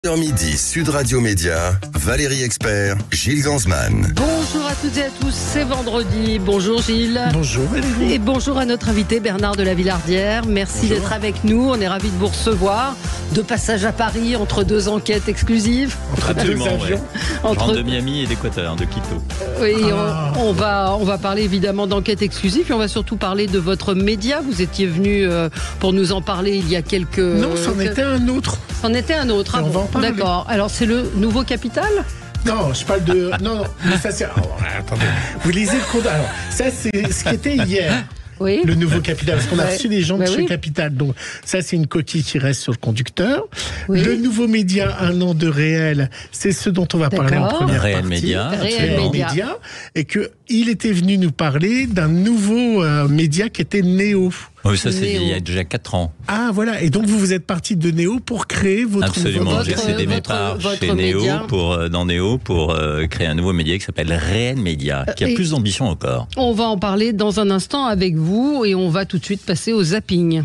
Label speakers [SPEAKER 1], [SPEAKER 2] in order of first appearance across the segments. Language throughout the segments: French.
[SPEAKER 1] Midi, Sud Radio Média, Valérie Expert, Gilles Gansman.
[SPEAKER 2] Bonjour à toutes et à tous, c'est vendredi. Bonjour Gilles.
[SPEAKER 3] Bonjour Valérie.
[SPEAKER 2] Et bonjour à notre invité Bernard de la Villardière. Merci d'être avec nous, on est ravis de vous recevoir. De passage à Paris, entre deux enquêtes exclusives.
[SPEAKER 4] Absolument,
[SPEAKER 2] ouais.
[SPEAKER 4] Entre de Miami et d'Équateur, de Quito.
[SPEAKER 2] Oui, on va parler évidemment d'enquêtes exclusives et on va surtout parler de votre média. Vous étiez venu pour nous en parler il y a quelques...
[SPEAKER 3] Non, c'en était un autre.
[SPEAKER 2] C'en était un autre,
[SPEAKER 3] on va en parler.
[SPEAKER 2] D'accord. Alors c'est le Nouveau Capital ?
[SPEAKER 3] Non, je parle de... Non, mais ça c'est... Oh, attendez, vous lisez le compte. Alors, ça c'est ce qui était hier.
[SPEAKER 2] Oui.
[SPEAKER 3] Le Nouveau Capital, parce qu'on a reçu des gens de chez
[SPEAKER 2] oui.
[SPEAKER 3] Capital. Donc ça, c'est une coquille qui reste sur le conducteur.
[SPEAKER 2] Oui.
[SPEAKER 3] Le Nouveau Média, un an de réel, c'est ce dont on va parler en première
[SPEAKER 4] Réel
[SPEAKER 3] partie.
[SPEAKER 4] Média.
[SPEAKER 2] Réel Média.
[SPEAKER 3] Et qu'il était venu nous parler d'un nouveau média qui était Néo.
[SPEAKER 4] Oui, ça c'est
[SPEAKER 2] Néo.
[SPEAKER 4] il y a déjà 4 ans.
[SPEAKER 3] Ah voilà, et donc vous êtes parti de Néo pour créer votre...
[SPEAKER 4] Absolument, j'ai
[SPEAKER 2] votre-
[SPEAKER 4] cédé mes
[SPEAKER 2] votre-
[SPEAKER 4] parts
[SPEAKER 2] votre
[SPEAKER 4] chez Néo
[SPEAKER 2] média.
[SPEAKER 4] dans Néo pour créer un nouveau média qui s'appelle Réel Média, qui a
[SPEAKER 2] Et-
[SPEAKER 4] plus d'ambition encore.
[SPEAKER 2] On va en parler dans un instant avec vous et on va tout de suite passer au zapping.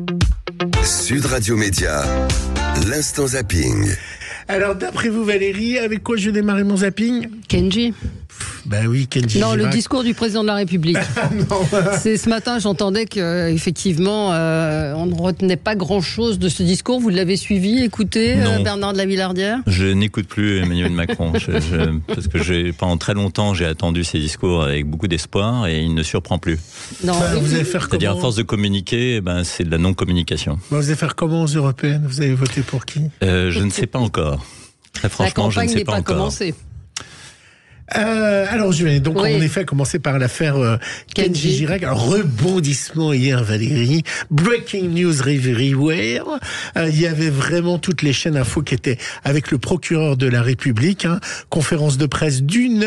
[SPEAKER 1] Sud Radio Média, l'instant zapping.
[SPEAKER 3] Alors d'après vous Valérie, avec quoi je vais démarrer mon zapping?
[SPEAKER 2] Kenji ?
[SPEAKER 3] Ben oui, Kenji
[SPEAKER 2] Non, le
[SPEAKER 3] Girac.
[SPEAKER 2] discours du président de la République.
[SPEAKER 3] Non.
[SPEAKER 2] C'est ce matin, j'entendais que effectivement, on ne retenait pas grand-chose de ce discours. Vous l'avez suivi, écouté,
[SPEAKER 4] Non.
[SPEAKER 2] Bernard de la Villardière ?
[SPEAKER 4] Je n'écoute plus Emmanuel Macron, parce que pendant très longtemps j'ai attendu ses discours avec beaucoup d'espoir et il ne surprend plus.
[SPEAKER 2] Non.
[SPEAKER 3] Vous allez faire
[SPEAKER 4] C'est-à-dire à
[SPEAKER 3] comment?
[SPEAKER 4] force de communiquer, c'est de la non-communication.
[SPEAKER 3] Vous allez faire comment aux européennes? Vous avez voté pour qui?
[SPEAKER 4] Je ne sais pas encore. Très
[SPEAKER 2] La
[SPEAKER 4] franchement, je ne
[SPEAKER 2] campagne
[SPEAKER 4] sais
[SPEAKER 2] n'est
[SPEAKER 4] pas
[SPEAKER 2] pas
[SPEAKER 4] encore.
[SPEAKER 2] commencée.
[SPEAKER 3] Alors je vais donc
[SPEAKER 2] Oui.
[SPEAKER 3] en effet commencer par l'affaire Kenji
[SPEAKER 2] Kenji.
[SPEAKER 3] Girac. Alors rebondissement hier Valérie, breaking news everywhere. Il y avait vraiment toutes les chaînes info qui étaient avec le procureur de la République, hein, conférence de presse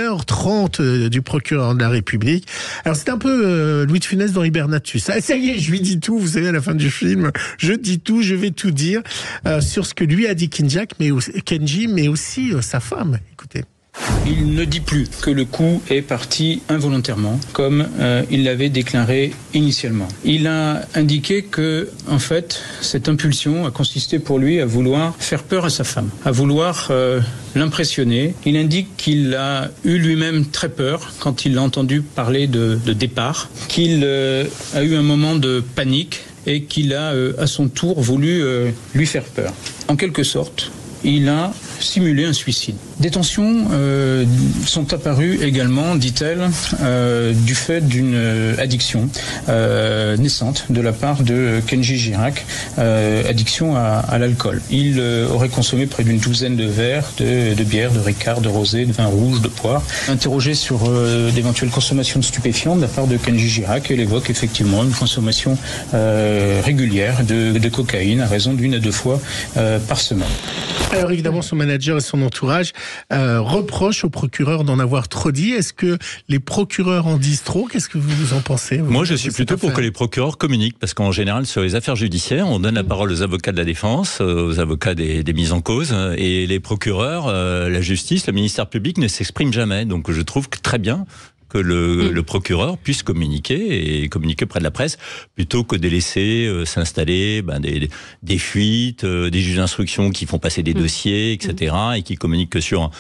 [SPEAKER 3] d'1h30 du procureur de la République. Alors c'est un peu Louis de Funès dans Hibernatus. Ah, ça y est, je lui dis tout, vous savez à la fin du film, je dis tout, je vais tout dire sur ce que lui a dit Kenji, mais aussi sa femme. Écoutez.
[SPEAKER 5] Il ne dit plus que le coup est parti involontairement, comme il l'avait déclaré initialement. Il a indiqué que, en fait, cette impulsion a consisté pour lui à vouloir faire peur à sa femme, à vouloir l'impressionner. Il indique qu'il a eu lui-même très peur quand il l'a entendu parler de départ, qu'il a eu un moment de panique et qu'il a, à son tour, voulu lui faire peur. En quelque sorte, il a simulé un suicide. Des tensions sont apparues également, dit-elle, du fait d'une addiction naissante de la part de Kenji Girac, addiction à l'alcool. Il aurait consommé près d'une douzaine de verres de bière, de ricard, de rosé, de vin rouge, de poire. Interrogé sur d'éventuelles consommations de stupéfiants de la part de Kenji Girac, elle évoque effectivement une consommation régulière de cocaïne à raison d'1 à 2 fois par semaine.
[SPEAKER 3] Alors évidemment, son manager et son entourage reprochent au procureur d'en avoir trop dit. Est-ce que les procureurs en disent trop? Qu'est-ce que vous en pensez?
[SPEAKER 4] Moi, je suis plutôt pour que les procureurs communiquent, parce qu'en général, sur les affaires judiciaires, on donne la parole aux avocats de la défense, aux avocats des mises en cause, et les procureurs, la justice, le ministère public ne s'expriment jamais. Donc, je trouve que très bien que le procureur puisse communiquer et communiquer auprès de la presse plutôt que de laisser s'installer des fuites, des juges d'instruction qui font passer des dossiers, etc. et qui communiquent que sur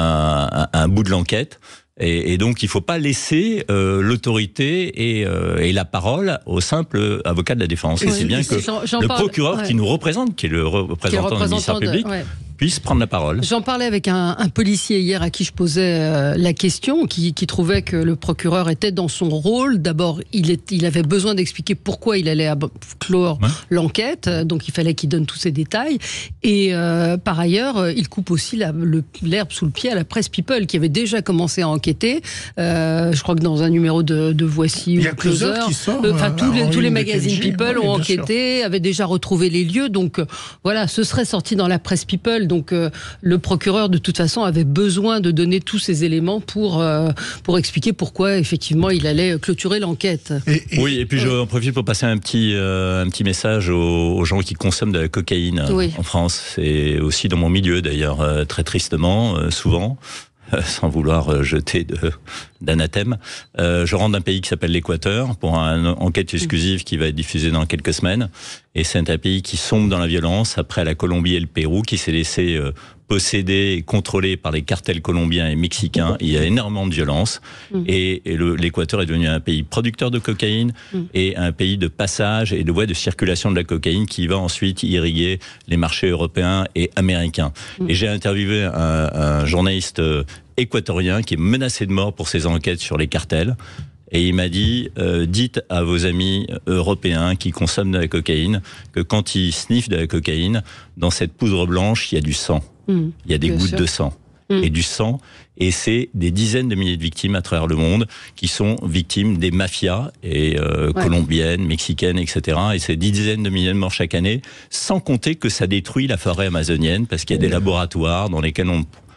[SPEAKER 4] un bout de l'enquête. Et donc, il ne faut pas laisser l'autorité et la parole au simple avocat de la défense. Et c'est bien que
[SPEAKER 2] j'en
[SPEAKER 4] le
[SPEAKER 2] parle,
[SPEAKER 4] procureur qui nous représente, qui est le représentant du ministère public, puisse prendre la parole.
[SPEAKER 2] J'en parlais avec un policier hier à qui je posais la question, qui trouvait que le procureur était dans son rôle. D'abord, il avait besoin d'expliquer pourquoi il allait clore l'enquête, donc il fallait qu'il donne tous ces détails. Et par ailleurs, il coupe aussi l'herbe sous le pied à la presse People, qui avait déjà commencé à enquêter. Je crois que dans un numéro de Voici ou Closer, tous les magazines People ont enquêté, avaient déjà retrouvé les lieux. Donc voilà, ce serait sorti dans la presse People. Donc le procureur de toute façon avait besoin de donner tous ces éléments pour expliquer pourquoi effectivement il allait clôturer l'enquête.
[SPEAKER 4] Oui, et puis j'en profite pour passer un petit message aux gens qui consomment de la cocaïne en France. C'est aussi dans mon milieu d'ailleurs, très tristement, souvent. Sans vouloir jeter d'anathème. Je rentre d'un pays qui s'appelle l'Équateur pour une enquête exclusive qui va être diffusée dans quelques semaines. Et c'est un pays qui sombre dans la violence après la Colombie et le Pérou, qui s'est laissé possédé et contrôlé par les cartels colombiens et mexicains. Il y a énormément de violence. Et l'Équateur est devenu un pays producteur de cocaïne et un pays de passage et de voie de circulation de la cocaïne qui va ensuite irriguer les marchés européens et américains. Et j'ai interviewé un journaliste équatorien qui est menacé de mort pour ses enquêtes sur les cartels. Et il m'a dit, dites à vos amis européens qui consomment de la cocaïne que quand ils sniffent de la cocaïne, dans cette poudre blanche, il y a du sang. Il y a des gouttes de sang. Et du sang. Et c'est des dizaines de milliers de victimes à travers le monde qui sont victimes des mafias et colombiennes, mexicaines, etc. Et c'est des dizaines de milliers de morts chaque année, sans compter que ça détruit la forêt amazonienne parce qu'il y a des laboratoires dans lesquels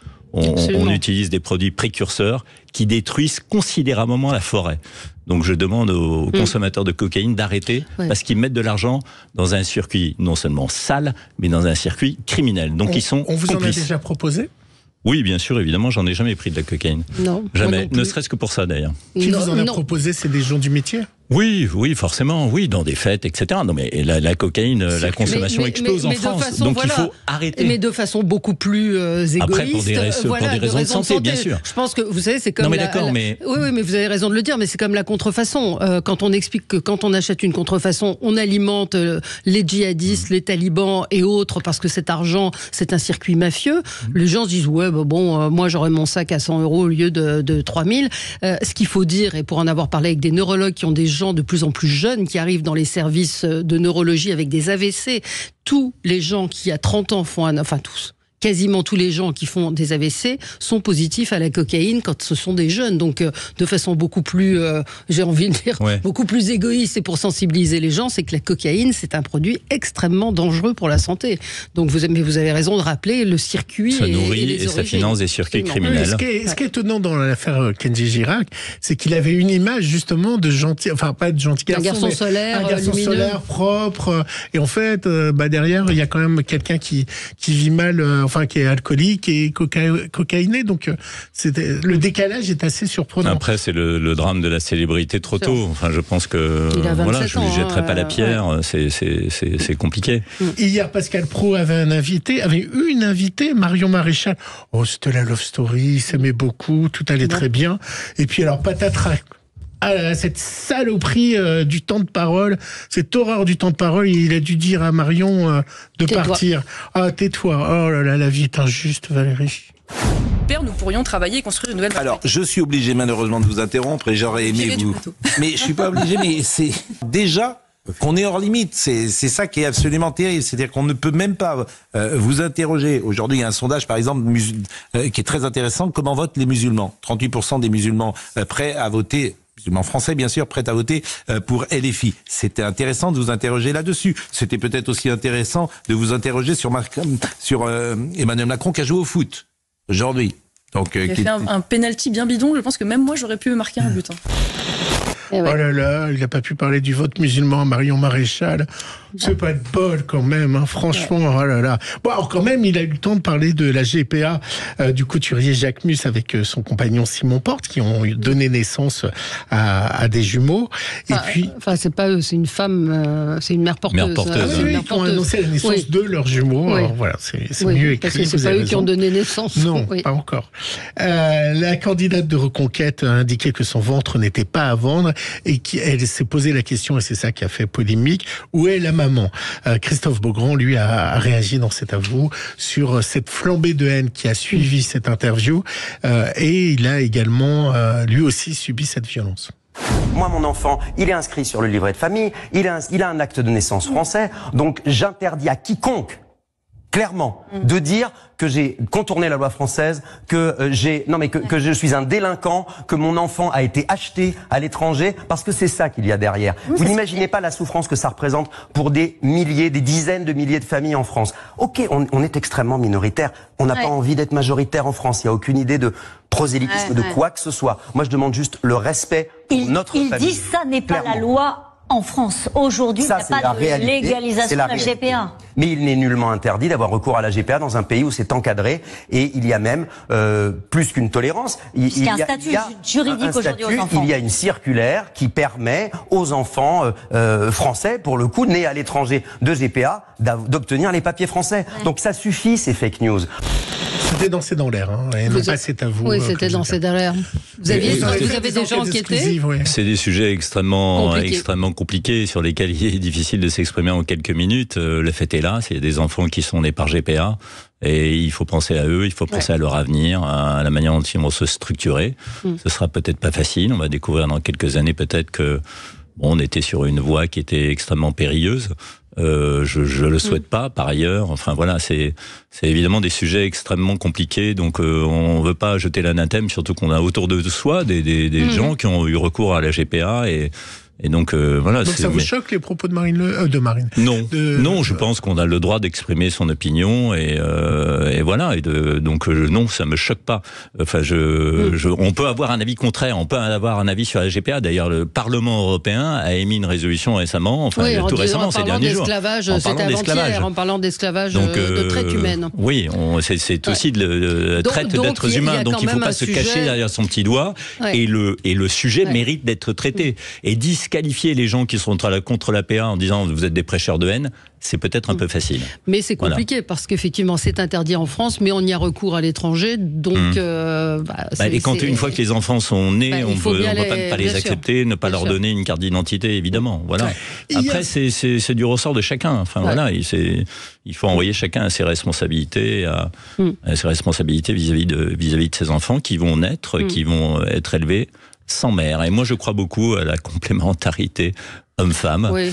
[SPEAKER 4] on utilise des produits précurseurs qui détruisent considérablement la forêt. Donc je demande aux consommateurs de cocaïne d'arrêter parce qu'ils mettent de l'argent dans un circuit non seulement sale, mais dans un circuit criminel. Donc ils sont
[SPEAKER 3] On vous
[SPEAKER 4] complices.
[SPEAKER 3] en a déjà proposé ?
[SPEAKER 4] Oui, bien sûr, évidemment, j'en ai jamais pris de la cocaïne.
[SPEAKER 2] Non.
[SPEAKER 4] Jamais, ne serait-ce que pour ça d'ailleurs.
[SPEAKER 3] Qui vous en a proposé ? C'est des gens du métier ?
[SPEAKER 4] Oui, forcément, oui, dans des fêtes, etc. Non, mais la cocaïne, la consommation explose en France, donc il faut arrêter.
[SPEAKER 2] Mais de façon beaucoup plus égoïste.
[SPEAKER 4] Après, pour des raisons de santé, bien sûr.
[SPEAKER 2] Je pense que, vous savez, c'est comme...
[SPEAKER 4] Non, mais d'accord, mais...
[SPEAKER 2] Oui, mais vous avez raison de le dire, mais c'est comme la contrefaçon. Quand on explique que quand on achète une contrefaçon, on alimente les djihadistes, les talibans et autres, parce que cet argent, c'est un circuit mafieux, les gens se disent, ouais, moi j'aurais mon sac à 100 € au lieu de 3000. Ce qu'il faut dire, et pour en avoir parlé avec des neurologues qui ont des gens de plus en plus jeunes qui arrivent dans les services de neurologie avec des AVC. Tous les gens qui à 30 ans font quasiment tous les gens qui font des AVC sont positifs à la cocaïne quand ce sont des jeunes. Donc, de façon beaucoup plus, j'ai envie de dire, beaucoup plus égoïste et pour sensibiliser les gens, c'est que la cocaïne, c'est un produit extrêmement dangereux pour la santé. Donc, vous avez raison de rappeler le circuit.
[SPEAKER 4] Ça nourrit
[SPEAKER 2] et
[SPEAKER 4] ça finance des circuits criminels.
[SPEAKER 3] Ce qui est étonnant dans l'affaire Kenji Girac, c'est qu'il avait une image justement de gentil, enfin pas de gentil garçon,
[SPEAKER 2] un garçon solaire,
[SPEAKER 3] un garçon solaire propre. Et en fait, derrière, il y a quand même quelqu'un qui vit mal. Qui est alcoolique et cocaïné, donc le décalage est assez surprenant.
[SPEAKER 4] Après, c'est le drame de la célébrité trop tôt. Enfin, je pense que je ne lui jetterai pas la pierre. C'est compliqué.
[SPEAKER 3] Hier, Pascal Praud avait eu une invitée, Marion Maréchal. Oh, c'était la love story, il s'aimait beaucoup, tout allait très bien. Et puis alors, patatras. Cette saloperie du temps de parole, cette horreur du temps de parole, il a dû dire à Marion de partir. Ah, tais-toi. Oh là là, la vie est injuste, Valérie.
[SPEAKER 6] Nous pourrions travailler et construire une nouvelle...
[SPEAKER 7] Alors, je suis obligé malheureusement de vous interrompre et j'aurais aimé vous... Mais je suis pas obligé, mais c'est déjà qu'on est hors limite. C'est ça qui est absolument terrible. C'est-à-dire qu'on ne peut même pas vous interroger. Aujourd'hui, il y a un sondage, par exemple, qui est très intéressant. Comment votent les musulmans ? 38% des musulmans prêts à voter... musulmans français, bien sûr, prêts à voter pour LFI. C'était intéressant de vous interroger là-dessus. C'était peut-être aussi intéressant de vous interroger sur Emmanuel Macron qui a joué au foot aujourd'hui. Donc,
[SPEAKER 6] il a fait un penalty bien bidon. Je pense que même moi, j'aurais pu marquer un but.
[SPEAKER 3] Oh là là, il n'a pas pu parler du vote musulman à Marion Maréchal. C'est pas de bol quand même, hein, franchement. Oh là là. Bon, alors quand même, il a eu le temps de parler de la GPA du couturier Jacques Mus avec son compagnon Simon Porte, qui ont donné naissance à des jumeaux. Et puis,
[SPEAKER 2] c'est pas eux, c'est une femme, c'est une mère porteuse.
[SPEAKER 3] Mère porteuse. Qui ont annoncé la naissance de leurs jumeaux. Alors voilà, c'est mieux écrit.
[SPEAKER 2] Parce que c'est pas eux qui ont donné naissance.
[SPEAKER 3] Non, pas encore. La candidate de Reconquête a indiqué que son ventre n'était pas à vendre et qu'elle s'est posé la question, et c'est ça qui a fait polémique, où est la maman ? Christophe Beaugrand, lui, a réagi dans cet avou sur cette flambée de haine qui a suivi cette interview, et il a également, lui aussi, subi cette violence.
[SPEAKER 8] Moi, mon enfant, il est inscrit sur le livret de famille, il a un acte de naissance français, donc j'interdis à quiconque, clairement, de dire que j'ai contourné la loi française, que je suis un délinquant, que mon enfant a été acheté à l'étranger, parce que c'est ça qu'il y a derrière. Vous n'imaginez pas la souffrance que ça représente pour des dizaines de milliers de familles en France. Ok, on est extrêmement minoritaire, on n'a pas envie d'être majoritaire en France, il n'y a aucune idée de prosélytisme, de quoi que ce soit. Moi, je demande juste le respect pour notre famille.
[SPEAKER 9] Il dit ça n'est pas la loi en France. Aujourd'hui, il n'y a pas de légalisation de la GPA.
[SPEAKER 8] Mais il n'est nullement interdit d'avoir recours à la GPA dans un pays où c'est encadré, et il y a même plus qu'une tolérance. Il y a un statut juridique aujourd'hui aux enfants. Il y a une circulaire qui permet aux enfants français, pour le coup, nés à l'étranger de GPA, d'obtenir les papiers français. Ouais. Donc ça suffit, ces fake news.
[SPEAKER 3] C'était dansé dans l'air, hein. Et non pas c'est à vous.
[SPEAKER 2] Oui, c'était dansé dans l'air. Vous avez déjà enquêté?
[SPEAKER 4] C'est des sujets extrêmement compliqués sur lesquels il est difficile de s'exprimer en quelques minutes. Le fait est là, c'est des enfants qui sont nés par GPA. Et il faut penser à eux, il faut penser à leur avenir, à la manière dont ils vont se structurer. Ce sera peut-être pas facile. On va découvrir dans quelques années peut-être que on était sur une voie qui était extrêmement périlleuse. Je le souhaite pas, par ailleurs. Enfin voilà, c'est évidemment des sujets extrêmement compliqués. Donc on veut pas jeter l'anathème, surtout qu'on a autour de soi des gens qui ont eu recours à la GPA et donc voilà.
[SPEAKER 3] Donc ça vous choque les propos de Marine
[SPEAKER 4] Non, non, je pense qu'on a le droit d'exprimer son opinion et voilà. Donc non, ça me choque pas. Enfin, on peut avoir un avis contraire, on peut avoir un avis sur la GPA. D'ailleurs, le Parlement européen a émis une résolution récemment, tout récemment, ces derniers jours.
[SPEAKER 2] C'était avant-hier, en parlant d'esclavage de traite humaine.
[SPEAKER 4] Oui, c'est aussi de traite d'êtres humains. Donc il ne faut pas se cacher derrière son petit doigt. Et le sujet mérite d'être traité. Et qualifier les gens qui sont contre la PA en disant vous êtes des prêcheurs de haine, c'est peut-être un peu facile.
[SPEAKER 2] Mais c'est compliqué parce qu'effectivement c'est interdit en France, mais on y a recours à l'étranger. Donc,
[SPEAKER 4] une fois que les enfants sont nés, on ne peut pas les accepter, ne pas leur donner une carte d'identité, évidemment. Voilà. Après, c'est du ressort de chacun. Enfin voilà, il faut envoyer chacun à ses responsabilités, à ses responsabilités vis-à-vis de ses enfants qui vont naître, qui vont être élevés sans mère. Et moi, je crois beaucoup à la complémentarité homme-femme.
[SPEAKER 2] Oui,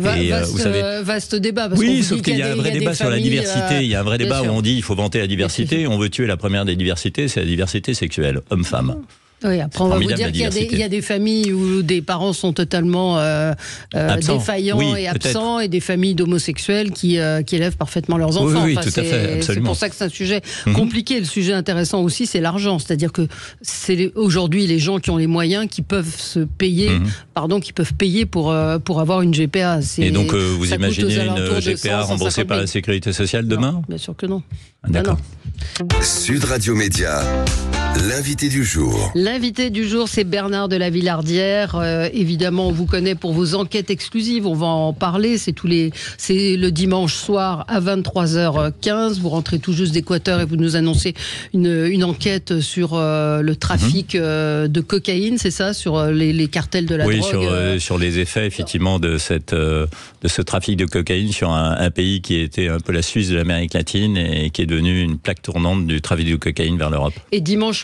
[SPEAKER 2] vaste débat. Parce
[SPEAKER 4] oui, sauf qu'il y a un vrai débat sur la diversité. Il y a un vrai débat où on dit il faut vanter la diversité. On veut tuer la première des diversités, c'est la diversité sexuelle, homme-femme.
[SPEAKER 2] Oui, après on va vous dire qu'il y a des familles où des parents sont totalement défaillants et absents, et des familles d'homosexuels qui élèvent parfaitement leurs enfants.
[SPEAKER 4] Oui, tout à fait, absolument.
[SPEAKER 2] C'est pour ça que c'est un sujet compliqué. Le sujet intéressant aussi, c'est l'argent. C'est-à-dire que c'est aujourd'hui les gens qui ont les moyens qui peuvent se payer, qui peuvent payer pour avoir une GPA.
[SPEAKER 4] Et donc vous imaginez une GPA remboursée par la Sécurité sociale demain?
[SPEAKER 2] Non, bien sûr que non.
[SPEAKER 4] D'accord.
[SPEAKER 1] Sud Radio Média, l'invité du jour.
[SPEAKER 2] L'invité du jour, c'est Bernard de la Villardière. Évidemment, on vous connaît pour vos enquêtes exclusives. On va en parler. C'est le dimanche soir à 23h15. Vous rentrez tout juste d'Équateur et vous nous annoncez une enquête sur le trafic de cocaïne, c'est ça, sur les cartels de la drogue.
[SPEAKER 4] Oui, sur les effets effectivement de ce trafic de cocaïne sur un pays qui était un peu la Suisse de l'Amérique latine et qui est devenu une plaque tournante du trafic de cocaïne vers l'Europe.
[SPEAKER 2] Et dimanche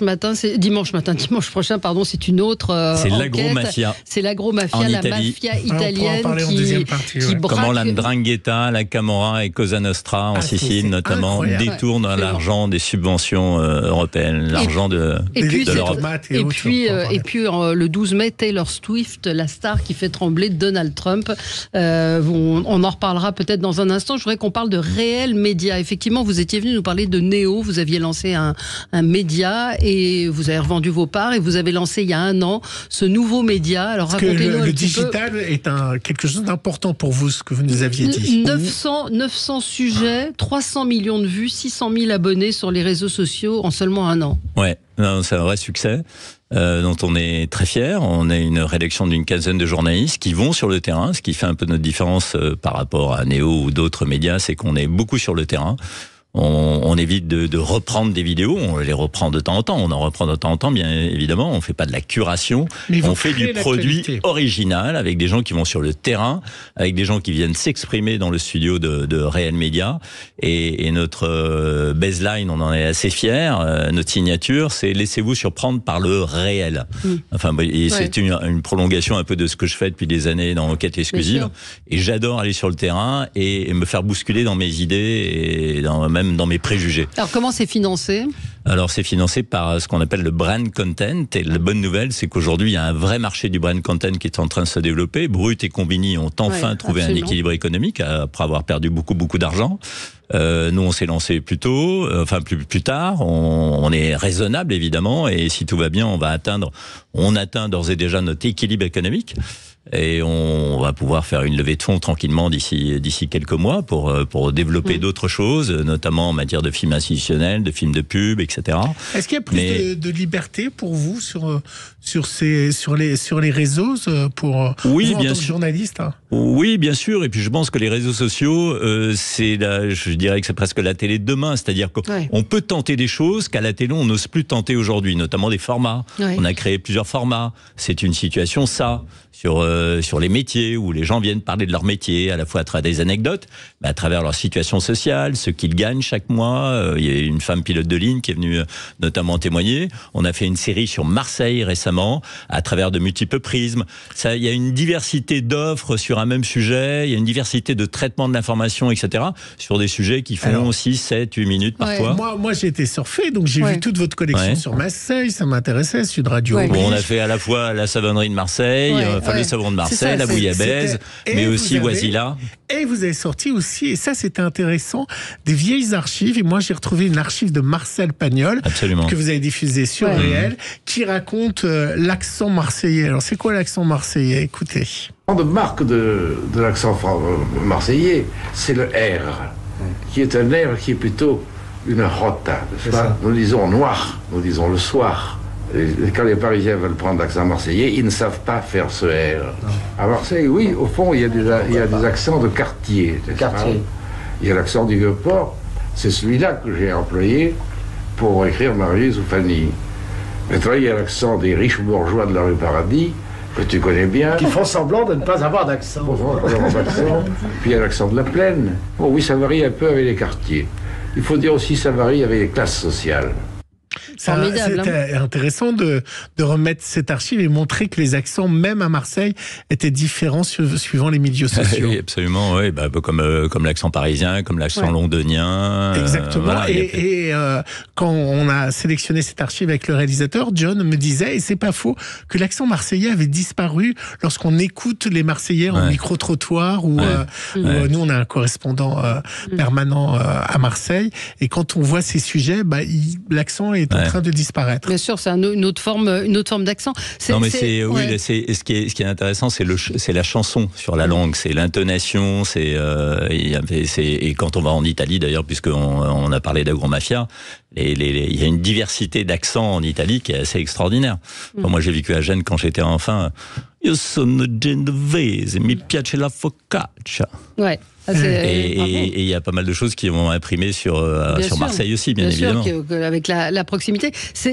[SPEAKER 2] prochain, c'est une autre
[SPEAKER 4] c'est
[SPEAKER 2] enquête.
[SPEAKER 4] L'agromafia.
[SPEAKER 2] C'est l'agromafia, la mafia italienne qui braque.
[SPEAKER 4] Comment la 'Ndrangheta, la Camorra et Cosa Nostra en Sicile notamment détournent l'argent des subventions européennes, l'argent de l'Europe.
[SPEAKER 2] Et puis le 12 mai, Taylor Swift, la star qui fait trembler Donald Trump. On en reparlera peut-être dans un instant. Je voudrais qu'on parle de Réel Média. Effectivement, vous étiez venu nous parler de Néo. Vous aviez lancé un média et vous avez revendu vos parts et vous avez lancé il y a 1 an ce nouveau média. Alors racontez-nous
[SPEAKER 3] le digital est quelque chose d'important pour vous, ce que vous nous aviez dit.
[SPEAKER 2] 900 sujets, 300 millions de vues, 600 000 abonnés sur les réseaux sociaux en seulement 1 an.
[SPEAKER 4] Ouais, c'est un vrai succès. Dont on est très fiers. On est une rédaction d'une quinzaine de journalistes qui vont sur le terrain. Ce qui fait un peu notre différence par rapport à Néo ou d'autres médias, c'est qu'on est beaucoup sur le terrain. On évite de reprendre des vidéos, on les reprend de temps en temps, on en reprend de temps en temps, bien évidemment, on fait pas de la curation, on fait du produit original avec des gens qui vont sur le terrain, avec des gens qui viennent s'exprimer dans le studio de Réel Média, et notre baseline, on en est assez fiers, notre signature, c'est laissez-vous surprendre par le réel. Enfin, c'est une prolongation un peu de ce que je fais depuis des années dans Enquête exclusive, et j'adore aller sur le terrain et me faire bousculer dans mes idées et même dans mes préjugés.
[SPEAKER 2] Alors comment c'est financé ?
[SPEAKER 4] Alors c'est financé par ce qu'on appelle le brand content, et la bonne nouvelle c'est qu'aujourd'hui il y a un vrai marché du brand content qui est en train de se développer. Brut et Combini ont enfin trouvé un équilibre économique après avoir perdu beaucoup d'argent. Nous on s'est lancé plus tôt, plus tard, on est raisonnable évidemment, et si tout va bien on atteint d'ores et déjà notre équilibre économique. et on va pouvoir faire une levée de fonds tranquillement d'ici quelques mois pour développer d'autres choses, notamment en matière de films institutionnels, de films de pub, etc.
[SPEAKER 3] Est-ce qu'il y a plus de liberté pour vous sur les réseaux pour vous, en tant que journaliste?
[SPEAKER 4] Oui, bien sûr. Et puis je pense que les réseaux sociaux, je dirais que c'est presque la télé de demain. C'est-à-dire qu'on peut tenter des choses qu'à la télé on n'ose plus tenter aujourd'hui, notamment des formats. Ouais. On a créé plusieurs formats. C'est une situation sur les métiers où les gens viennent parler de leur métier, à la fois à travers des anecdotes, mais à travers leur situation sociale, ce qu'ils gagnent chaque mois. Il y a une femme pilote de ligne qui est venue notamment témoigner. On a fait une série sur Marseille récemment, à travers de multiples prismes. Il y a une diversité d'offres sur un même sujet, il y a une diversité de traitement de l'information, etc., sur des sujets qui font 6, 7, 8 minutes parfois.
[SPEAKER 3] Moi j'ai été surfé, donc j'ai vu toute votre collection sur Marseille, ça m'intéressait, Sud Radio.
[SPEAKER 4] On a fait à la fois la savonnerie de Marseille, le savon de Marseille, la bouillabaisse, mais aussi Oisilla.
[SPEAKER 3] Et vous avez sorti aussi, et ça c'était intéressant, des vieilles archives. Et moi j'ai retrouvé une archive de Marcel Pagnol, que vous avez diffusée sur Réel, qui raconte l'accent marseillais. Alors c'est quoi l'accent marseillais? Écoutez.
[SPEAKER 10] La grande marque de l'accent marseillais, c'est le R, qui est un R qui est plutôt une rota. Nous disons noir, nous disons le soir. Et quand les Parisiens veulent prendre l'accent marseillais, ils ne savent pas faire ce R. Non. À Marseille, oui, au fond, il y a des accents de quartier. Il y a l'accent du Vieux-Port, c'est celui-là que j'ai employé pour écrire Marius ou Fanny. Maintenant, il y a l'accent des riches bourgeois de la rue Paradis, que tu connais bien.
[SPEAKER 11] Qui font semblant de ne pas avoir d'accent.
[SPEAKER 10] Puis il y a l'accent de la plaine. Bon, oui, ça varie un peu avec les quartiers. Il faut dire aussi que ça varie avec les classes sociales.
[SPEAKER 3] C'était intéressant de remettre cette archive et montrer que les accents, même à Marseille, étaient différents suivant les milieux sociaux.
[SPEAKER 4] Oui, absolument, oui, un peu comme l'accent parisien, comme l'accent londonien.
[SPEAKER 3] Exactement. Quand on a sélectionné cette archive avec le réalisateur, John me disait, et c'est pas faux, que l'accent marseillais avait disparu lorsqu'on écoute les Marseillais en micro-trottoir ou nous, on a un correspondant permanent à Marseille, et quand on voit ces sujets, l'accent est en train de disparaître.
[SPEAKER 2] Bien sûr, c'est une autre forme d'accent.
[SPEAKER 4] Non, mais ce qui est intéressant, c'est la chanson sur la langue, c'est l'intonation, et quand on va en Italie d'ailleurs, puisqu'on a parlé d'Agromafia, il y a une diversité d'accents en Italie qui est assez extraordinaire. Moi, j'ai vécu à Gênes quand j'étais enfant. Io sono genovese, mi piace la focaccia.
[SPEAKER 2] Ouais.
[SPEAKER 4] Et il y a pas mal de choses qui vont imprimer sur Marseille aussi, bien évidemment.
[SPEAKER 2] Sûr, avec la proximité.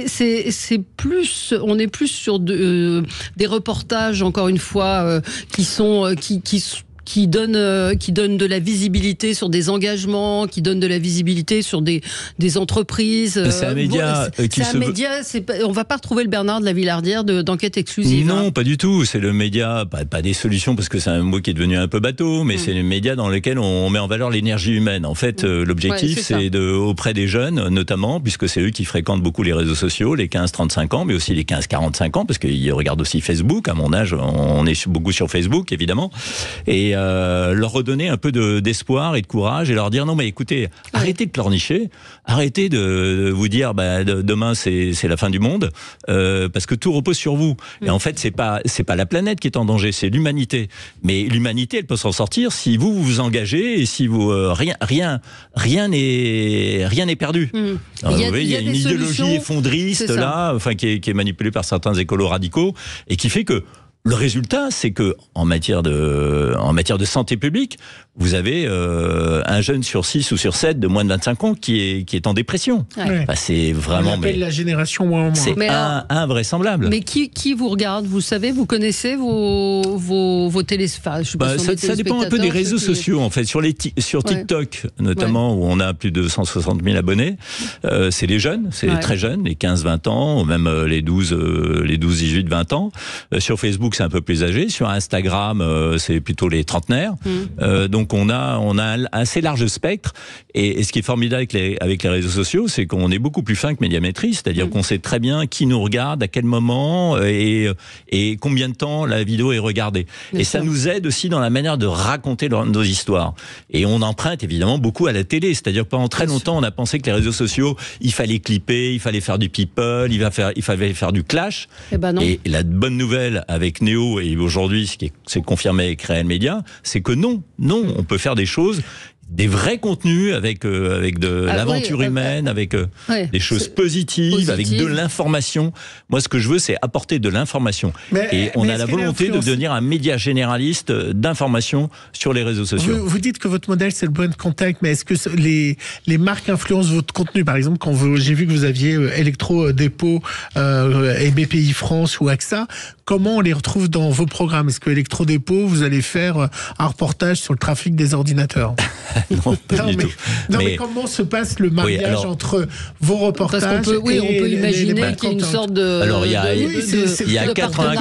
[SPEAKER 2] On est plus sur des reportages, encore une fois, qui donnent de la visibilité sur des engagements, qui donnent de la visibilité sur des entreprises.
[SPEAKER 4] C'est un média
[SPEAKER 2] on va pas retrouver le Bernard de la Villardière d'enquête exclusive.
[SPEAKER 4] Non, pas du tout. C'est le média, pas des solutions, parce que c'est un mot qui est devenu un peu bateau, mais c'est le média dans lequel on met en valeur l'énergie humaine. En fait, l'objectif, c'est auprès des jeunes, notamment, puisque c'est eux qui fréquentent beaucoup les réseaux sociaux, les 15-35 ans, mais aussi les 15-45 ans, parce qu'ils regardent aussi Facebook. À mon âge, on est beaucoup sur Facebook, évidemment. Et leur redonner un peu d'espoir et de courage et leur dire non mais écoutez, arrêtez de pleurnicher, arrêtez de vous dire demain c'est la fin du monde, parce que tout repose sur vous. Et en fait c'est pas la planète qui est en danger, c'est l'humanité. Mais l'humanité elle peut s'en sortir si vous vous engagez et si vous rien n'est perdu. Vous voyez, il y a une idéologie effondriste là, qui est manipulée par certains écolos radicaux et qui fait que le résultat, c'est que en matière de santé publique, vous avez un jeune sur 6 ou sur 7 de moins de 25 ans qui est en dépression. C'est vraiment.
[SPEAKER 3] On appelle la génération moins.
[SPEAKER 4] C'est invraisemblable.
[SPEAKER 2] Mais qui vous regarde? Vous savez, vous connaissez vos télé.
[SPEAKER 4] Ça dépend un peu des réseaux sociaux en fait. Sur TikTok notamment, où on a plus de 160 000 abonnés, c'est les jeunes, c'est les très jeunes, les 15-20 ans, ou même les 12-18-20 ans. Sur Facebook, c'est un peu plus âgé. Sur Instagram, c'est plutôt les trentenaires. Donc Donc on a un assez large spectre. Et ce qui est formidable avec les réseaux sociaux, c'est qu'on est beaucoup plus fin que Médiamétrie, c'est-à-dire qu'on sait très bien qui nous regarde, à quel moment et combien de temps la vidéo est regardée. Et ça nous aide aussi dans la manière de raconter nos histoires. Et on emprunte évidemment beaucoup à la télé, c'est-à-dire que pendant très longtemps, on a pensé que les réseaux sociaux, il fallait clipper, il fallait faire du people, il fallait faire du clash. Et la bonne nouvelle avec Néo, et aujourd'hui, c'est confirmé avec Réel Média, c'est que non, on peut faire des choses, des vrais contenus avec de l'aventure humaine, avec des choses positives, avec de l'information. Moi, ce que je veux, c'est apporter de l'information. Et on a la volonté de devenir un média généraliste d'information sur les réseaux sociaux.
[SPEAKER 3] Vous dites que votre modèle, c'est le point de contact, mais est-ce que les marques influencent votre contenu? Par exemple, quand j'ai vu que vous aviez Electro-Dépôt et BPI France ou AXA, comment on les retrouve dans vos programmes? Est-ce que Electro-Dépôt, vous allez faire un reportage sur le trafic des ordinateurs?
[SPEAKER 4] Non, pas du tout.
[SPEAKER 3] Mais comment se passe le mariage entre vos reportages?
[SPEAKER 2] Parce qu'on peut imaginer qu'il y a une sorte de.
[SPEAKER 4] Alors il y a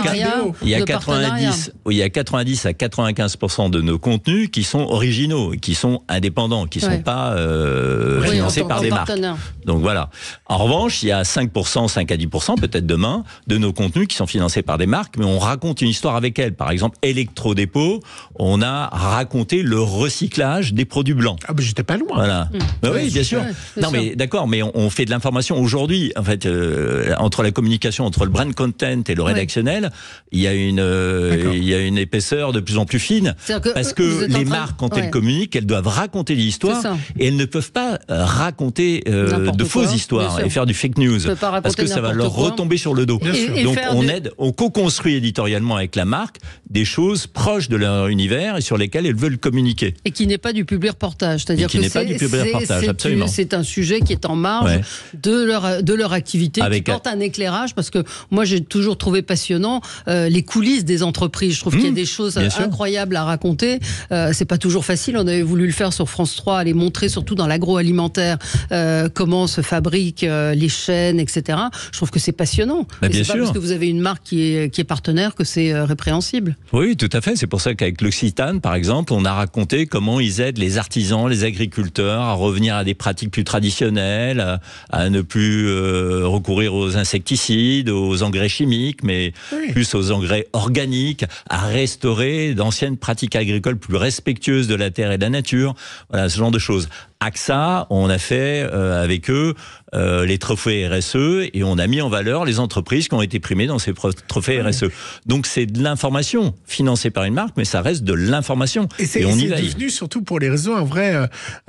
[SPEAKER 4] 90 à 95% de nos contenus qui sont originaux, qui sont indépendants, qui sont pas financés par des marques. Donc voilà. En revanche, il y a 5 à 10% peut-être demain de nos contenus qui sont financés par des marques, mais on raconte une histoire avec elles. Par exemple, Electro-Dépôt, on a raconté le recyclage des produits blancs.
[SPEAKER 3] Ah ben j'étais pas loin.
[SPEAKER 4] Voilà. Oui, bien sûr. Mais d'accord, mais on fait de l'information aujourd'hui. En fait, entre la communication, entre le brand content et le rédactionnel, il y a une épaisseur de plus en plus fine, parce que les marques, quand elles communiquent, elles doivent raconter l'histoire et elles ne peuvent pas raconter de fausses histoires et faire du fake news, parce que ça va leur retomber sur le dos. Donc on co-construit éditorialement avec la marque des choses proches de leur univers et sur lesquelles elles veulent communiquer.
[SPEAKER 2] Et qui n'est pas du public reportage, c'est-à-dire que c'est un sujet qui est en marge de leur activité, qui porte un éclairage, parce que moi j'ai toujours trouvé passionnant les coulisses des entreprises. Je trouve qu'il y a des choses incroyables à raconter. C'est pas toujours facile. On avait voulu le faire sur France 3, aller montrer surtout dans l'agroalimentaire comment se fabriquent les chaînes, etc. Je trouve que c'est passionnant. C'est pas parce que vous avez une marque qui est partenaire que c'est répréhensible.
[SPEAKER 4] Oui, tout à fait. C'est pour ça qu'avec l'Occitane, par exemple, on a raconté comment ils aident les artisans, les agriculteurs à revenir à des pratiques plus traditionnelles, à ne plus recourir aux insecticides, aux engrais chimiques, mais plus aux engrais organiques, à restaurer d'anciennes pratiques agricoles plus respectueuses de la terre et de la nature. Voilà, ce genre de choses. AXA, on a fait avec eux les trophées RSE et on a mis en valeur les entreprises qui ont été primées dans ces trophées RSE. Donc c'est de l'information financée par une marque, mais ça reste de l'information.
[SPEAKER 3] Et on y va. C'est devenu surtout pour les réseaux un vrai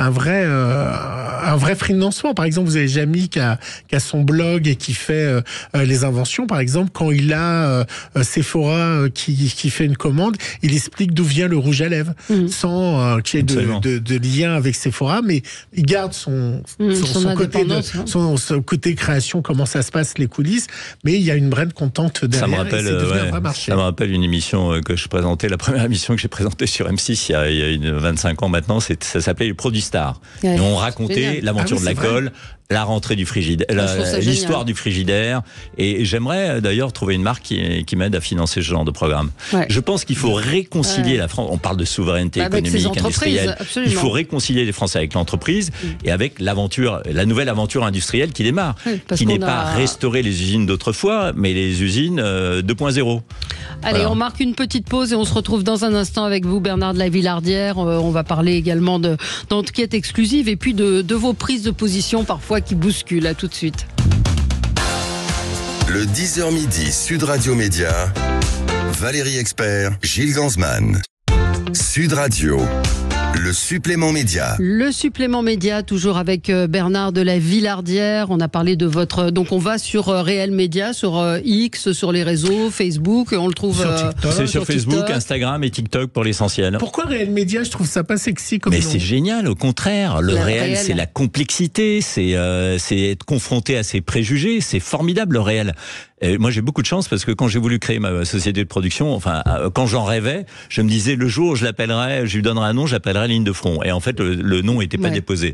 [SPEAKER 3] financement. Par exemple, vous avez Jamy qui a son blog et qui fait les inventions. Par exemple, quand il a Sephora qui fait une commande, il explique d'où vient le rouge à lèvres, sans qu'il y ait de lien avec Sephora, mais il garde son côté création, comment ça se passe, les coulisses, mais il y a une brand contente derrière.
[SPEAKER 4] Ça me rappelle une émission que je présentais, la première émission que j'ai présentée sur M6 il y a 25 ans maintenant, ça s'appelait les Produits Stars. Et on racontait l'aventure de la colle, la rentrée du frigidaire, l'histoire du frigidaire. Et j'aimerais d'ailleurs trouver une marque qui m'aide à financer ce genre de programme. Je pense qu'il faut réconcilier la France. On parle de souveraineté économique, industrielle. Il faut réconcilier les Français avec l'entreprise et avec la nouvelle aventure industrielle qui démarre, qui n'est pas restaurer les usines d'autrefois, mais les usines 2.0.
[SPEAKER 2] Allez, on marque une petite pause et on se retrouve dans un instant avec vous, Bernard de la Villardière. On va parler également d'enquête exclusive et puis de vos prises de position parfois qui bousculent. À tout de suite.
[SPEAKER 1] Le 10h midi, Sud Radio Média, Valérie Expert, Gilles Gansman. Sud Radio. Le supplément média.
[SPEAKER 2] Le supplément média, toujours avec Bernard de la Villardière. On a parlé de votre... Donc on va sur Réel Média, sur X, sur les réseaux, Facebook. On le trouve
[SPEAKER 4] sur Facebook, TikTok. Instagram et TikTok pour l'essentiel.
[SPEAKER 3] Pourquoi Réel Média? Je trouve ça pas sexy comme nom.
[SPEAKER 4] Mais c'est génial, au contraire. Le réel, c'est la complexité, c'est être confronté à ses préjugés. C'est formidable, le réel. Et moi, j'ai beaucoup de chance parce que quand j'ai voulu créer ma société de production, enfin, quand j'en rêvais, je me disais le jour où je lui donnerai un nom, je l'appellerai Ligne de Front. Et en fait, le nom n'était pas déposé.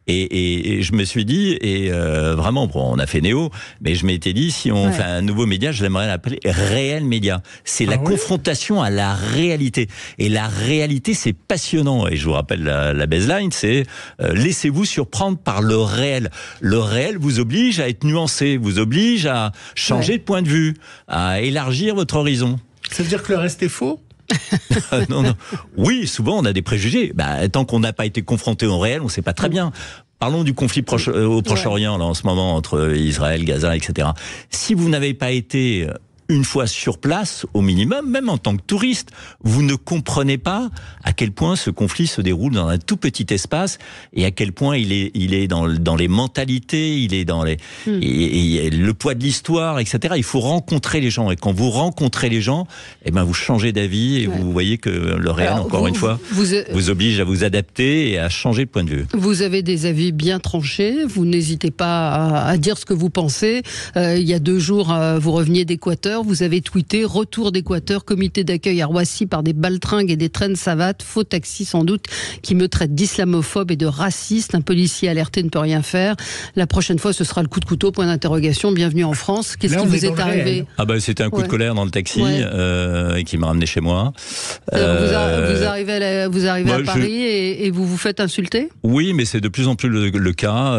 [SPEAKER 4] Et je me suis dit, vraiment, on a fait Néo, mais je m'étais dit, si on fait un nouveau média, je l'aimerais l'appeler Réel Média. C'est la confrontation à la réalité. Et la réalité, c'est passionnant. Et je vous rappelle la baseline, c'est laissez-vous surprendre par le réel. Le réel vous oblige à être nuancé, vous oblige à changer de point de vue, à élargir votre horizon.
[SPEAKER 3] Ça veut dire que le reste est faux ?
[SPEAKER 4] Non. Oui, souvent on a des préjugés. Tant qu'on n'a pas été confronté au réel, on ne sait pas très bien. Parlons du conflit au Proche-Orient là en ce moment entre Israël, Gaza, etc. Si vous n'avez pas été une fois sur place, au minimum, même en tant que touriste, vous ne comprenez pas à quel point ce conflit se déroule dans un tout petit espace et à quel point il est dans les mentalités, il est dans et le poids de l'histoire, etc. Il faut rencontrer les gens et quand vous rencontrez les gens, vous changez d'avis et vous voyez que le réel, une fois, vous oblige à vous adapter et à changer de point de vue.
[SPEAKER 2] Vous avez des avis bien tranchés, vous n'hésitez pas à dire ce que vous pensez. Il y a 2 jours, vous reveniez d'Équateur. Vous avez tweeté « Retour d'Équateur, comité d'accueil à Roissy par des baltringues et des traînes savates, faux taxis sans doute, qui me traitent d'islamophobe et de raciste. Un policier alerté ne peut rien faire. La prochaine fois, ce sera le coup de couteau, point d'interrogation. Bienvenue en France. » Qu'est-ce qui vous est arrivé ?
[SPEAKER 4] C'était un coup de colère dans le taxi qui m'a ramené chez moi.
[SPEAKER 2] Vous arrivez à Paris et vous vous faites insulter ?
[SPEAKER 4] Oui, mais c'est de plus en plus le cas.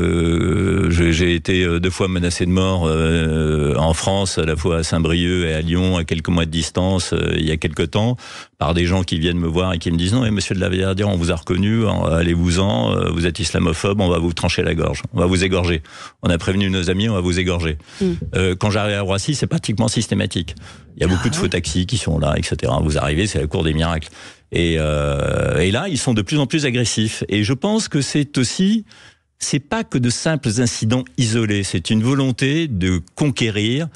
[SPEAKER 4] J'ai été 2 fois menacé de mort en France, à la fois à Saint-Brieuc et à Lyon, à quelques mois de distance, il y a quelques temps, par des gens qui viennent me voir et qui me disent « Non, mais monsieur de la Verdière, on vous a reconnu, allez-vous-en, vous êtes islamophobe, on va vous trancher la gorge, on va vous égorger. On a prévenu nos amis, on va vous égorger. » Quand j'arrive à Roissy, c'est pratiquement systématique. Il y a beaucoup de faux taxis qui sont là, etc. Vous arrivez, c'est la cour des miracles. Et là, ils sont de plus en plus agressifs. Et je pense que c'est pas que de simples incidents isolés, c'est une volonté de conquérir,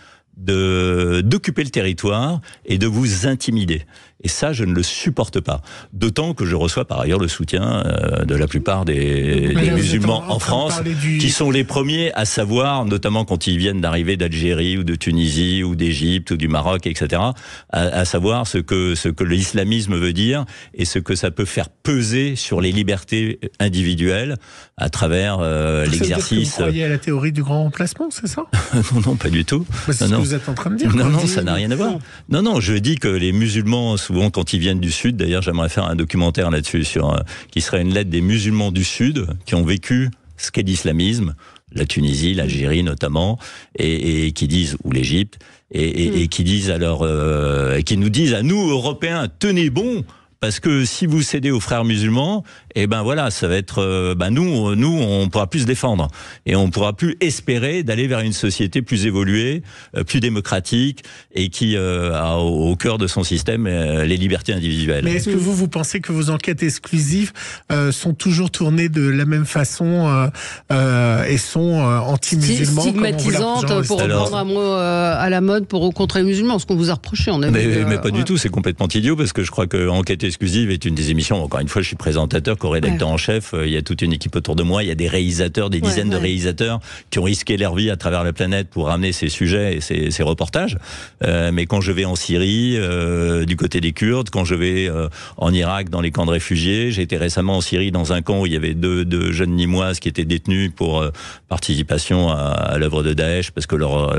[SPEAKER 4] d'occuper le territoire et de vous intimider. Et ça, je ne le supporte pas. D'autant que je reçois par ailleurs le soutien de la plupart des musulmans en France, qui sont les premiers à savoir, notamment quand ils viennent d'arriver d'Algérie ou de Tunisie ou d'Égypte ou du Maroc, etc., à savoir ce que l'islamisme veut dire et ce que ça peut faire peser sur les libertés individuelles à travers l'exercice.
[SPEAKER 3] Vous croyez à la théorie du grand remplacement, c'est ça ?
[SPEAKER 4] Non, pas du tout.
[SPEAKER 3] C'est ce que vous êtes en train de dire.
[SPEAKER 4] Non, ça n'a rien à voir. Non, je dis que les musulmans, souvent quand ils viennent du Sud, d'ailleurs j'aimerais faire un documentaire là-dessus, qui serait une lettre des musulmans du Sud qui ont vécu ce qu'est l'islamisme, la Tunisie, l'Algérie notamment, et qui disent, ou l'Égypte, et qui disent qui nous disent à nous Européens, tenez bon, parce que si vous cédez aux frères musulmans, ça va être, nous, on pourra plus se défendre et on pourra plus espérer d'aller vers une société plus évoluée, plus démocratique et qui a au cœur de son système les libertés individuelles.
[SPEAKER 3] Mais est-ce que vous pensez que vos enquêtes exclusives sont toujours tournées de la même façon et sont anti-musulmans,
[SPEAKER 2] stigmatisantes, pour reprendre un mot à la mode pour contre les musulmans, ce qu'on vous a reproché, on a vu.
[SPEAKER 4] Mais pas du tout, c'est complètement idiot parce que je crois que Enquête exclusive est une des émissions. Encore une fois, je suis présentateur, co-rédacteur en chef. Il y a toute une équipe autour de moi. Il y a des réalisateurs, des dizaines de réalisateurs qui ont risqué leur vie à travers la planète pour ramener ces sujets et ces reportages. Mais quand je vais en Syrie, du côté des Kurdes, quand je vais en Irak, dans les camps de réfugiés, j'ai été récemment en Syrie dans un camp où il y avait deux jeunes Nîmoises qui étaient détenues pour participation à l'œuvre de Daesh parce que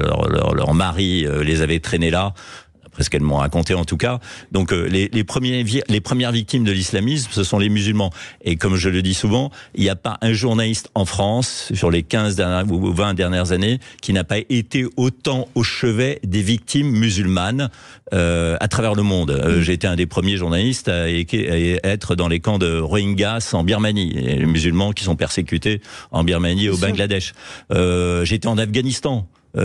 [SPEAKER 4] leur mari les avait traînés là. Après ce qu'elles m'ont raconté en tout cas. Donc les premières victimes de l'islamisme, ce sont les musulmans. Et comme je le dis souvent, il n'y a pas un journaliste en France, sur les 15 ou 20 dernières années, qui n'a pas été autant au chevet des victimes musulmanes à travers le monde. J'ai été un des premiers journalistes à être dans les camps de Rohingyas en Birmanie, les musulmans qui sont persécutés en Birmanie et au Bangladesh. J'étais en Afghanistan.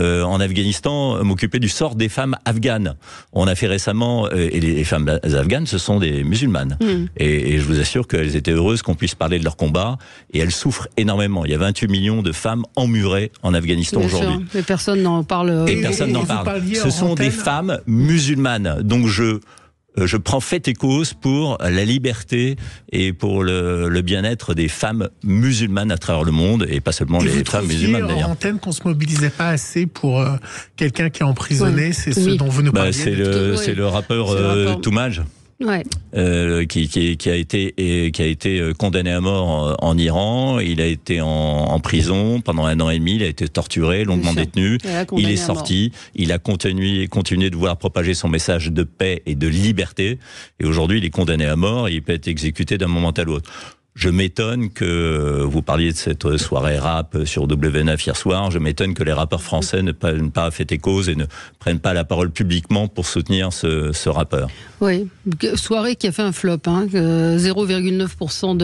[SPEAKER 4] M'occuper du sort des femmes afghanes. On a fait récemment, et les femmes afghanes, ce sont des musulmanes. Et je vous assure qu'elles étaient heureuses qu'on puisse parler de leur combat, et elles souffrent énormément. Il y a 28 millions de femmes emmurées en Afghanistan aujourd'hui.
[SPEAKER 2] Mais personne n'en parle.
[SPEAKER 4] Et personne n'en parle. Ce sont des femmes musulmanes. Donc je prends fait et cause pour la liberté et pour le bien-être des femmes musulmanes à travers le monde, et pas seulement les femmes musulmanes d'ailleurs.
[SPEAKER 3] En antenne qu'on se mobilisait pas assez pour quelqu'un qui est emprisonné, c'est ce dont vous nous parliez.
[SPEAKER 4] C'est le rappeur Toumaj. qui a été condamné à mort en Iran. Il a été en prison pendant 1 an et demi. Il a été torturé, longuement détenu. Il est sorti. Il a continué de vouloir propager son message de paix et de liberté. Et aujourd'hui, il est condamné à mort et il peut être exécuté d'un moment à l'autre. Je m'étonne que, vous parliez de cette soirée rap sur W9 hier soir, je m'étonne que les rappeurs français n'aient pas fait cause et ne prennent pas la parole publiquement pour soutenir ce rappeur.
[SPEAKER 2] Oui, soirée qui a fait un flop, 0,9%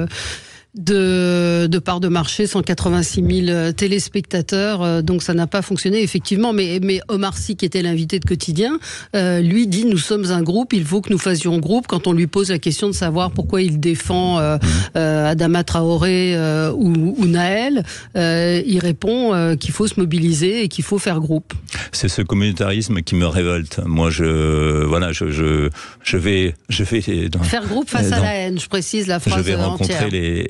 [SPEAKER 2] de part de marché, 186 000 téléspectateurs, donc ça n'a pas fonctionné effectivement, mais Omar Sy, qui était l'invité de Quotidien, lui dit: nous sommes un groupe, il faut que nous fassions groupe. Quand on lui pose la question de savoir pourquoi il défend Adama Traoré ou Naël, il répond qu'il faut se mobiliser et qu'il faut faire groupe.
[SPEAKER 4] C'est ce communautarisme qui me révolte. Moi, je vais
[SPEAKER 2] faire groupe face à la haine. Je précise la phrase entière.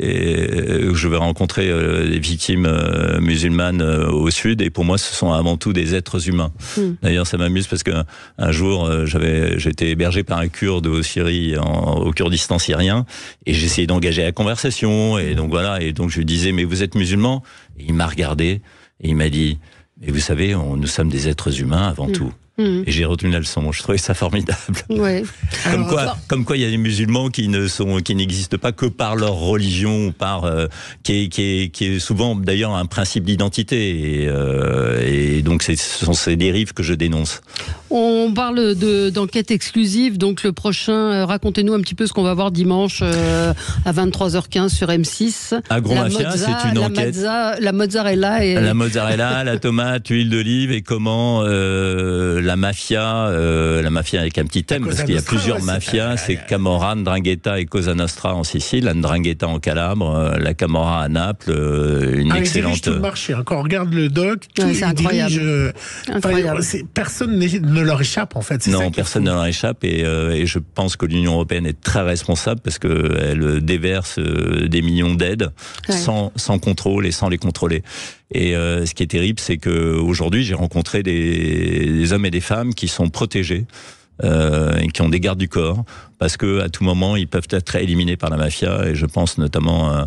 [SPEAKER 4] Je vais rencontrer les victimes musulmanes au sud, et pour moi ce sont avant tout des êtres humains. D'ailleurs ça m'amuse parce qu'un jour j'étais hébergé par un Kurde au Syrie, au Kurdistan syrien, et j'essayais d'engager la conversation, et donc voilà, et donc je lui disais: mais vous êtes musulman? Et il m'a regardé et il m'a dit: mais vous savez, nous sommes des êtres humains avant tout. Et j'ai retenu la leçon. Je trouvais ça formidable.
[SPEAKER 2] Ouais.
[SPEAKER 4] Comme quoi, il y a des musulmans qui n'existent pas que par leur religion, ou par qui est souvent d'ailleurs un principe d'identité. Et donc, ce sont ces dérives que je dénonce.
[SPEAKER 2] On parle d'enquête exclusive. Donc, le prochain, racontez-nous un petit peu ce qu'on va voir dimanche à 23h15 sur M6.
[SPEAKER 4] Agromafia, c'est une enquête.
[SPEAKER 2] La mozzarella et
[SPEAKER 4] la mozzarella, la tomate, l'huile d'olive, et comment la mafia avec un petit thème, parce qu'il y a plusieurs mafias, c'est Camorra, 'Ndrangheta et Cosa Nostra en Sicile, la 'Ndrangheta en Calabre, la Camorra à Naples, une excellente...
[SPEAKER 3] Ils dirigent tout le marché. Quand on regarde le doc,
[SPEAKER 2] c'est incroyable.
[SPEAKER 3] Personne ne leur échappe, en fait.
[SPEAKER 4] Non, personne ne leur échappe, et je pense que l'Union européenne est très responsable, parce qu'elle déverse des millions d'aides sans contrôle et sans les contrôler. Et ce qui est terrible, c'est qu'aujourd'hui, j'ai rencontré des hommes et des femmes qui sont protégés, et qui ont des gardes du corps, parce que à tout moment, ils peuvent être éliminés par la mafia. Et je pense notamment à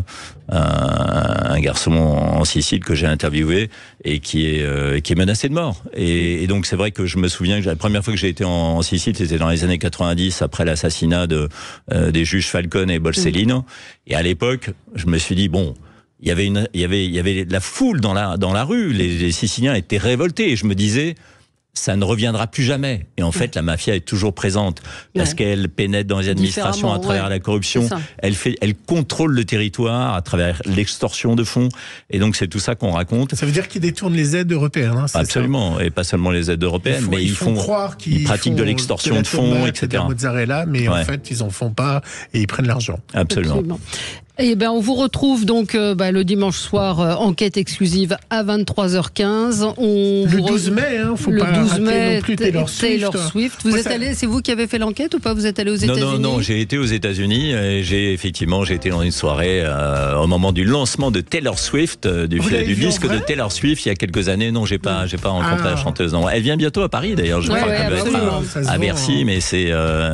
[SPEAKER 4] un garçon en Sicile que j'ai interviewé et qui est menacé de mort. Et donc, c'est vrai que je me souviens que la première fois que j'ai été en Sicile, c'était dans les années 90, après l'assassinat des juges Falcone et Borsellino. Et à l'époque, je me suis dit, bon... Il y avait la foule dans la rue, les Siciliens étaient révoltés, et je me disais, ça ne reviendra plus jamais. Et en fait, la mafia est toujours présente, parce qu'elle pénètre dans les administrations à travers la corruption, elle contrôle le territoire à travers l'extorsion de fonds, et donc c'est tout ça qu'on raconte.
[SPEAKER 3] Ça veut dire qu'ils détournent les aides européennes, hein,
[SPEAKER 4] absolument, et pas seulement les aides européennes, mais ils font croire qu'ils pratiquent de l'extorsion de fonds, etc.
[SPEAKER 3] De la mozzarella, mais en fait, ils en font pas, et ils prennent l'argent.
[SPEAKER 4] Absolument.
[SPEAKER 2] Eh ben, on vous retrouve donc le dimanche soir, enquête exclusive à 23h15.
[SPEAKER 3] Le 12 mai, faut pas rater non plus Taylor Swift.
[SPEAKER 2] Vous êtes allé, c'est vous qui avez fait l'enquête ou pas? Vous êtes allé aux États-Unis?
[SPEAKER 4] Non, j'ai été aux États-Unis, et j'ai été dans une soirée au moment du lancement de Taylor Swift, du disque de Taylor Swift il y a quelques années. Non, j'ai pas rencontré la chanteuse. Non. Elle vient bientôt à Paris d'ailleurs. Je crois qu'elle va être à Bercy, mais c'est.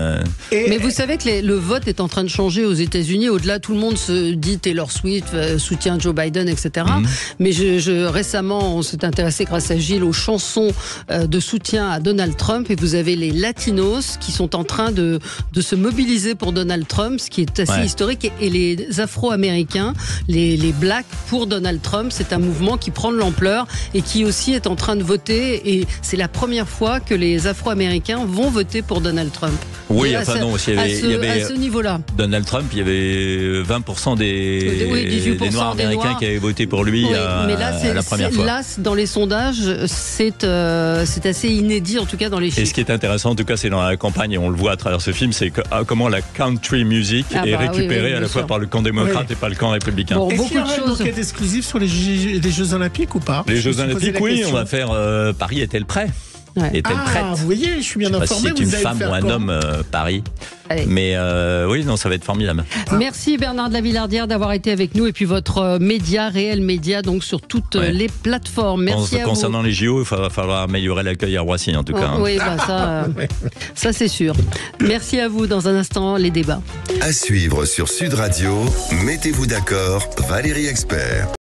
[SPEAKER 2] Mais vous savez que le vote est en train de changer aux États-Unis. Au-delà, tout le monde se dit Taylor Swift soutient Joe Biden, etc. Mais récemment, on s'est intéressé grâce à Gilles aux chansons de soutien à Donald Trump, et vous avez les Latinos qui sont en train de se mobiliser pour Donald Trump, ce qui est assez historique, et les Afro-Américains, les Blacks pour Donald Trump. C'est un mouvement qui prend de l'ampleur et qui aussi est en train de voter, et c'est la première fois que les Afro-Américains vont voter pour Donald Trump.
[SPEAKER 4] Oui, enfin non, il y avait
[SPEAKER 2] à ce niveau-là.
[SPEAKER 4] Donald Trump, il y avait 20% des Noirs américains qui avaient voté pour lui la première fois.
[SPEAKER 2] Là, dans les sondages, c'est assez inédit, en tout cas dans les chiffres.
[SPEAKER 4] Et ce qui est intéressant, en tout cas, c'est dans la campagne, et on le voit à travers ce film, c'est comment la country music est récupérée à la fois par le camp démocrate et par le camp républicain.
[SPEAKER 3] Bon, est-ce qu'il y aura une enquête exclusive sur les Jeux Olympiques ou pas?
[SPEAKER 4] Les Jeux Olympiques, oui, on va faire Paris est-elle prêt? Est-elle prête?
[SPEAKER 3] Vous voyez, je suis bien informé.
[SPEAKER 4] Si c'est une femme ou un homme, Paris.
[SPEAKER 2] Allez.
[SPEAKER 4] Mais oui, non, ça va être formidable.
[SPEAKER 2] Merci Bernard de la Villardière d'avoir été avec nous et puis votre média, Réel Média, donc sur toutes les plateformes. Merci à vous.
[SPEAKER 4] Concernant les JO, il va falloir améliorer l'accueil à Roissy en tout cas.
[SPEAKER 2] Oui, ça c'est sûr. Merci à vous. Dans un instant, les débats.
[SPEAKER 1] À suivre sur Sud Radio, mettez-vous d'accord, Valérie Expert.